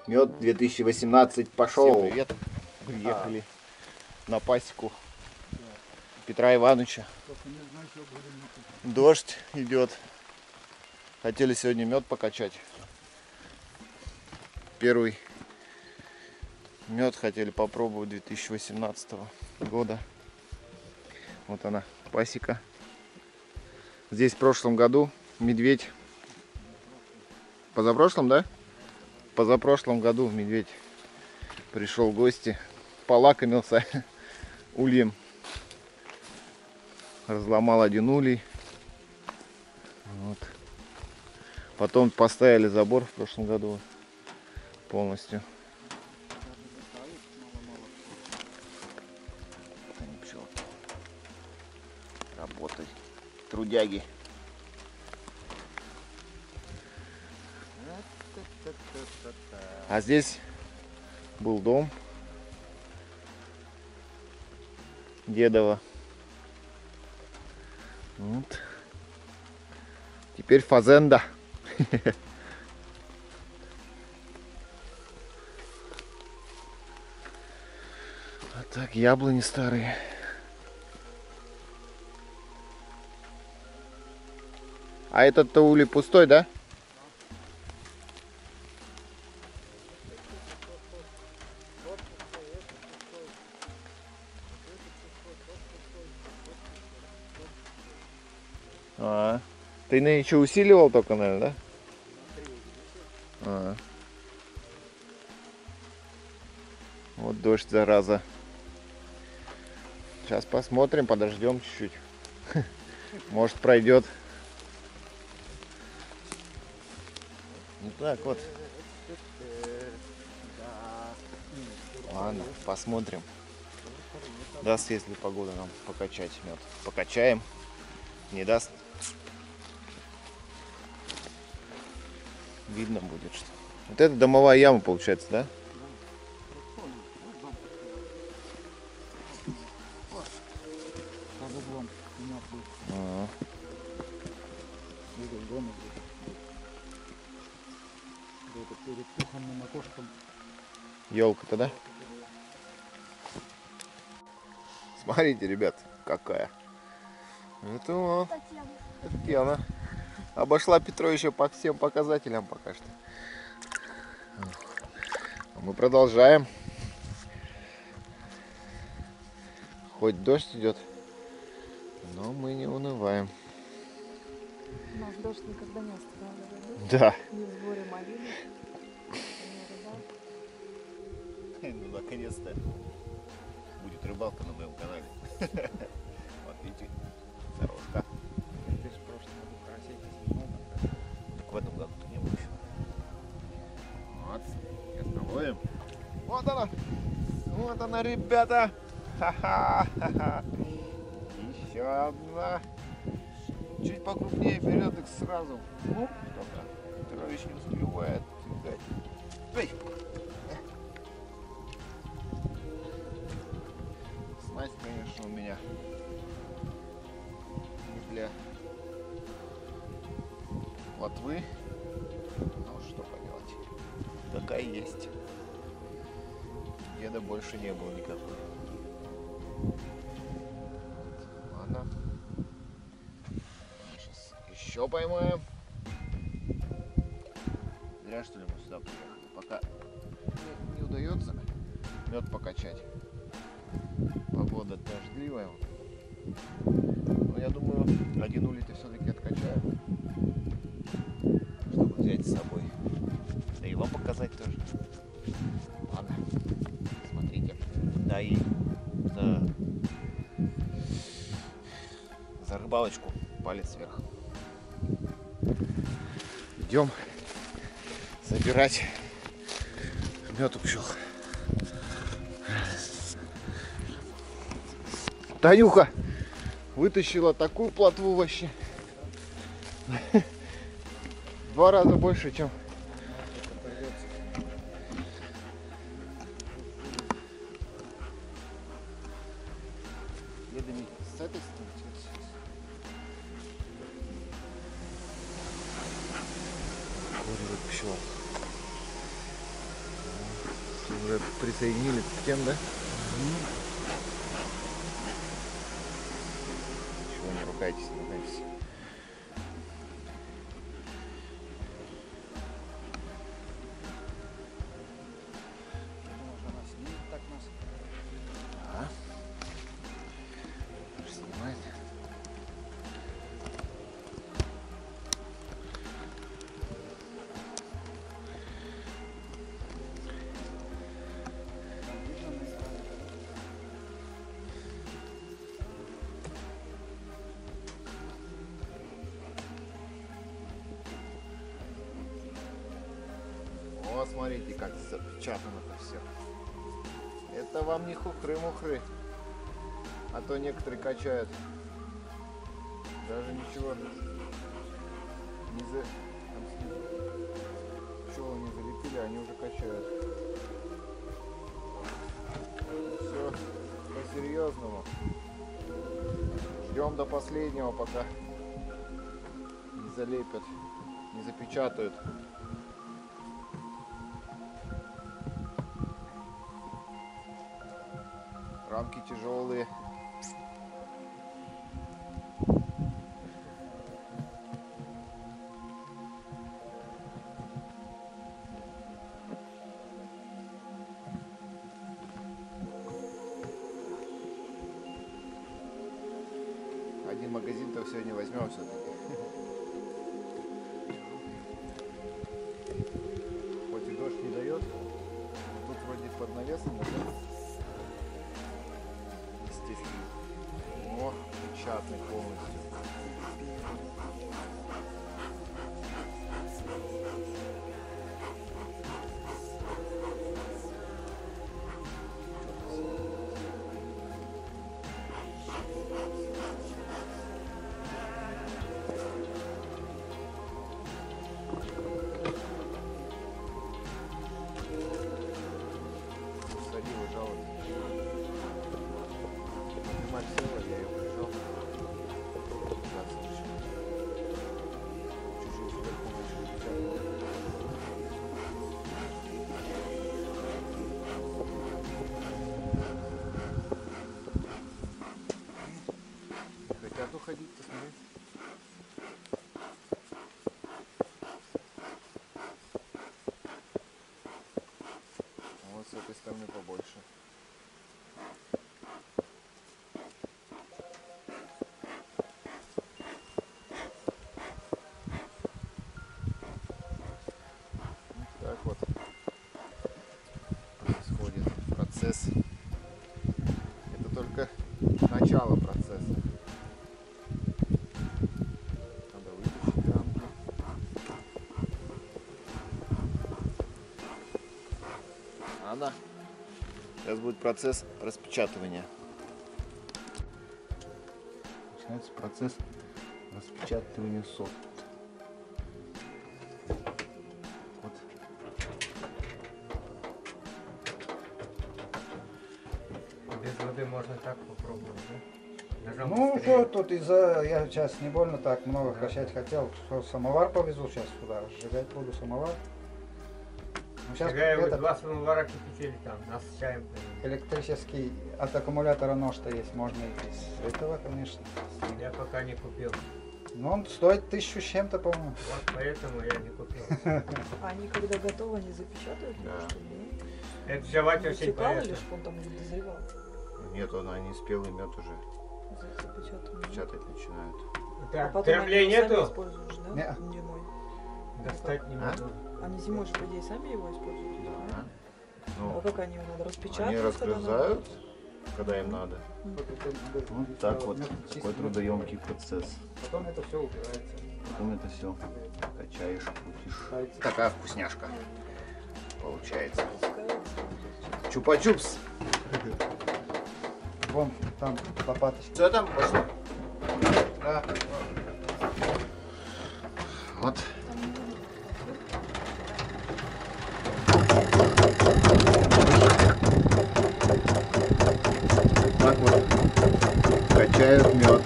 Мед 2018 пошел. Всем привет. Приехали на пасеку Петра Ивановича. Дождь идет. Хотели сегодня мед покачать. Первый мед хотели попробовать 2018 года. Вот она, пасека. Здесь в прошлом году медведь. Позапрошлом, да? Позапрошлом году медведь пришел в гости, полакомился ульем, разломал один улей. Вот. Потом поставили забор в прошлом году полностью. Работай, трудяги. А здесь был дом дедова. Вот. Теперь фазенда. А так, яблони старые. А этот-то улей пустой, да? Ты еще усиливал только, наверное, да? Вот дождь, зараза. Сейчас посмотрим, подождем чуть-чуть. Может, пройдет. Ну так вот. Ладно, посмотрим. Даст, если погода нам покачать мед. Покачаем. Не даст. Видно будет, что. Вот это домовая яма получается, да? Елка-то, да? Смотрите, ребят, какая. Это Татьяна. Обошла Петровича по всем показателям пока что. Мы продолжаем. Хоть дождь идет, но мы не унываем. Наш дождь никогда не останавливает. Да. Не в сборе малины. Ну, наконец-то будет рыбалка на моем канале. Вот видите, дорожка. Ты же в прошлом году карасей снимал. Так в этом году не было еще. Вот, сейчас наловим. Вот она! Вот она, ребята! Ха-ха-ха-ха! Еще одна. Чуть покрупнее берет их сразу. Ну, только Петрович не успевает. Эй! Снасть, конечно, у меня не для лотвы. Ну, что поделать. Какая есть. Деда больше не было никакой. Ладно. Сейчас еще поймаем. Зря, что ли, мы сюда приехали. Пока не удается мед покачать. Погода дождливая. Но я думаю, один улей все-таки откачаю, чтобы взять с собой. Да и вам показать тоже. Ладно, смотрите. Да и за рыбалочку палец вверх. Идем собирать мед у пчел. Танюха вытащила такую плотву вообще. 2 раза больше, чем. С этой стороны. Пчел. Уже присоединились к тем, да? Чего не ругайтесь, не ругайтесь. Может, она снимет так нас. Снимает. Там видно на экране. О, смотрите, как запечатано-то все. Это вам не хухры-мухры. А то некоторые качают. Даже ничего не за... Пчелы не залепили, они уже качают. Все по-серьезному. Ждем до последнего, пока не залепят, не запечатают. Рамки тяжелые. Один магазин-то сегодня возьмем все-таки. Хоть и дождь не дает, тут вроде под навесом, да? Естественно. О, печатный полностью. Садила, жалуется. Мать села, я ее прижал. Да, слушай. Чужие сверху начали печатать. Хотят уходить, посмотри. Вот с этой стороны побольше. Так вот происходит процесс. Это только начало процесса. Надо вытащить рамки. Ладно. Сейчас будет процесс распечатывания. Начинается процесс распечатывания сот. Вот. Без воды можно так попробовать, да? Ножом Ну, быстрее. что тут из-за... Я сейчас не больно так много качать хотел. Что, самовар повезу сейчас сюда. Сжигать буду самовар. Ну, сейчас Сжигаю, вот этот 2 самовара кипятили там, нас с чаем принесли. электрический от аккумулятора нож-то есть. Можно и из этого, конечно. Я пока не купил. Но он стоит 1000 с чем-то, по-моему. Вот поэтому я не купил. А они когда готовы, они запечатают его, Да. что ли? Это жевать Не очень утекал или полезно. что он там не дозревал? Нет, она не спелый мед уже Запечатанный. печатать начинают. А Так, потом они травлей его сами нету? используешь, да? Не. Зимой. Достать не А? могу. Они зимой же, по идее, сами его используют. Да. А Ну, как они его надо распечатать? они когда разгрызают, когда им надо. Вот это, Вот так вот. мед Такой чистый. трудоемкий процесс. Потом это все убирается. Потом это все качаешь, крутишь. Ставится. Такая вкусняшка получается. надо? Чупа-чупс. Вон там лопаточка. Все там пошло? Да. Вот. Так вот качают мед.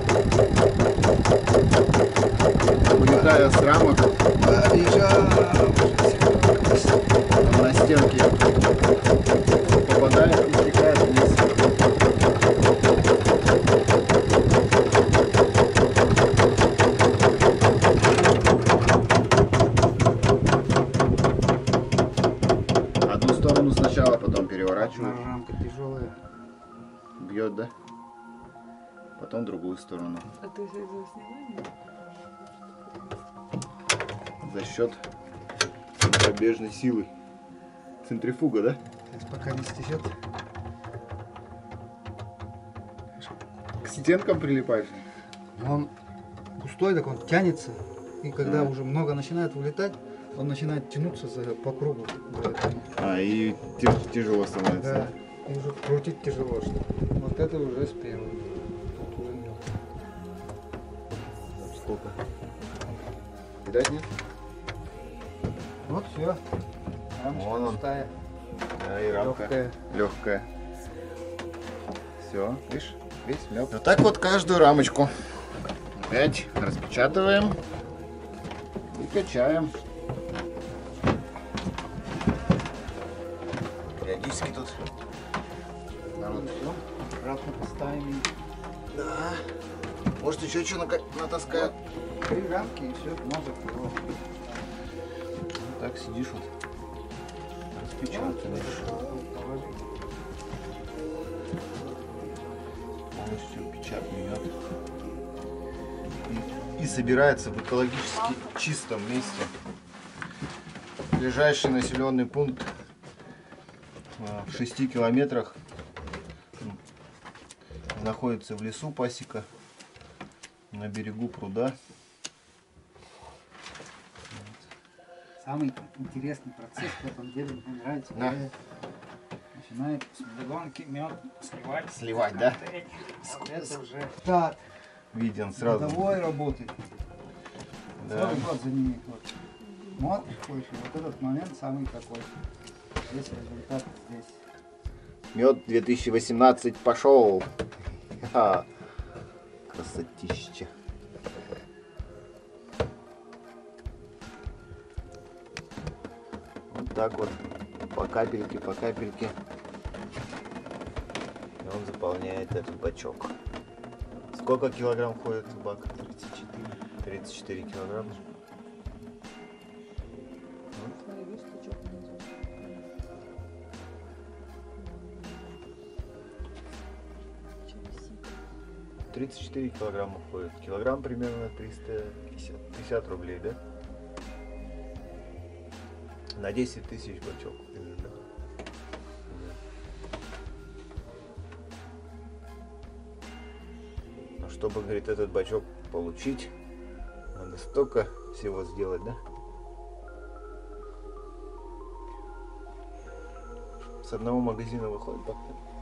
Вылетая с рамок, там на стенке поворачивает, Одна рамка тяжелая. бьет, да? Потом в другую сторону. А ты из-за этого снимаешь? За счет центробежной силы. Центрифуга, да? Сейчас пока не стечет. К стенкам прилипаешь? Он густой, так он тянется. И когда А. уже много начинает вылетать, он начинает тянуться по кругу. И тяжело становится. Да. И уже крутить тяжело. Что. Вот это уже с первого. Тут уже нет. Сколько? Видать, нет? Вот все. Рамочка Вон он. пустая. Да, и рамка Легкая. легкая. Все, видишь, весь мед. Вот так вот каждую рамочку. Опять распечатываем и качаем. Периодически тут народ. Все. Аккуратно поставим. Да. Может еще что натаскают. 3 рамки и все, мозг его. Вот так сидишь вот. Распечатываешь. Полностью печатный мед. И собирается в экологически чистом месте. Ближайший населенный пункт в 6 километрах находится в лесу пасека на берегу пруда. Самый интересный процесс в этом деле мне нравится. Да. Когда начинает с медогонки мед сливать. Сливать, да? Вот это уже так. Виден сразу. Годовой работает. Да. Целый год за ними ходит. Смотришь, ходишь, и вот этот момент самый такой. Весь результат здесь. Мед 2018 пошел. Ха. Красотища. Вот так вот по капельке, по капельке. И он заполняет этот бачок. Сколько килограмм входит в бак? 34 килограмма. Смотри, видишь, стучок внизу. 34 килограмма входит. Килограмм примерно 350 рублей, да? На 10 тысяч бачок примерно. Но чтобы, говорит, этот бачок получить, надо столько всего сделать, да? С одного магазина выходит так.